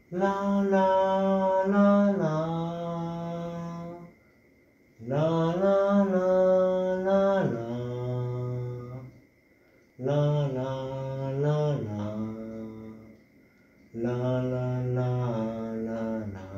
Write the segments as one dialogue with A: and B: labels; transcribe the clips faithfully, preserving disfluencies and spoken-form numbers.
A: ลาลาลาลาลาลาลาลาลาลาลาลาลาลาลาลาลาลา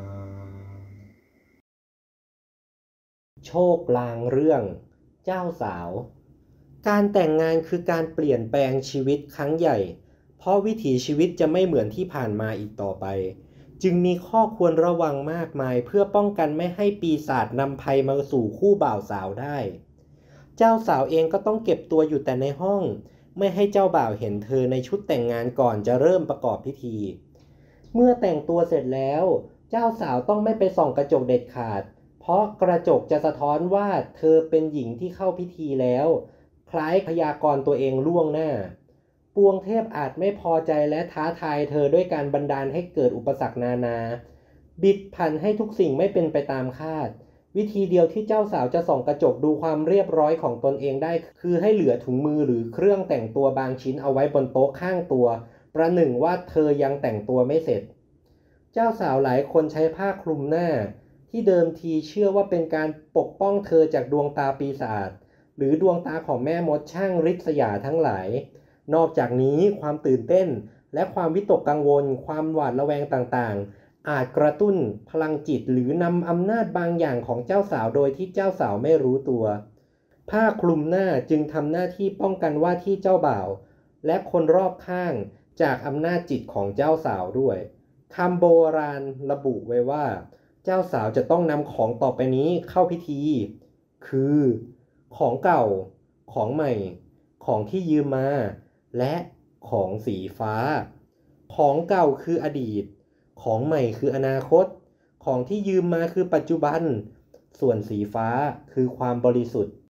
A: โชคลางเรื่องเจ้าสาวการแต่งงานคือการเปลี่ยนแปลงชีวิตครั้งใหญ่เพราะวิถีชีวิตจะไม่เหมือนที่ผ่านมาอีกต่อไปจึงมีข้อควรระวังมากมายเพื่อป้องกันไม่ให้ปีศาจนำภัยมาสู่คู่บ่าวสาวได้เจ้าสาวเองก็ต้องเก็บตัวอยู่แต่ในห้องไม่ให้เจ้าบ่าวเห็นเธอในชุดแต่งงานก่อนจะเริ่มประกอบพิธีเมื่อแต่งตัวเสร็จแล้วเจ้าสาวต้องไม่ไปส่องกระจกเด็ดขาดเพราะกระจกจะสะท้อนว่าเธอเป็นหญิงที่เข้าพิธีแล้วคล้ายพยากรณ์ตัวเองล่วงหน้าปวงเทพอาจไม่พอใจและท้าทายเธอด้วยการบันดาลให้เกิดอุปสรรคนานาบิดผันให้ทุกสิ่งไม่เป็นไปตามคาดวิธีเดียวที่เจ้าสาวจะส่องกระจกดูความเรียบร้อยของตนเองได้คือให้เหลือถุงมือหรือเครื่องแต่งตัวบางชิ้นเอาไว้บนโต๊ะข้างตัวประหนึ่งว่าเธอยังแต่งตัวไม่เสร็จเจ้าสาวหลายคนใช้ผ้าคลุมหน้าที่เดิมทีเชื่อว่าเป็นการปกป้องเธอจากดวงตาปีศาจหรือดวงตาของแม่มดช่างริษยาทั้งหลายนอกจากนี้ความตื่นเต้นและความวิตกกังวลความหวาดระแวงต่างๆอาจกระตุ้นพลังจิตหรือนำอำนาจบางอย่างของเจ้าสาวโดยที่เจ้าสาวไม่รู้ตัวผ้าคลุมหน้าจึงทำหน้าที่ป้องกันว่าที่เจ้าบ่าวและคนรอบข้างจากอำนาจจิตของเจ้าสาวด้วยคำโบราณระบุไว้ว่าเจ้าสาวจะต้องนำของต่อไปนี้เข้าพิธีคือของเก่าของใหม่ของที่ยืมมาและของสีฟ้าของเก่าคืออดีตของใหม่คืออนาคตของที่ยืมมาคือปัจจุบันส่วนสีฟ้าคือความบริสุทธิ์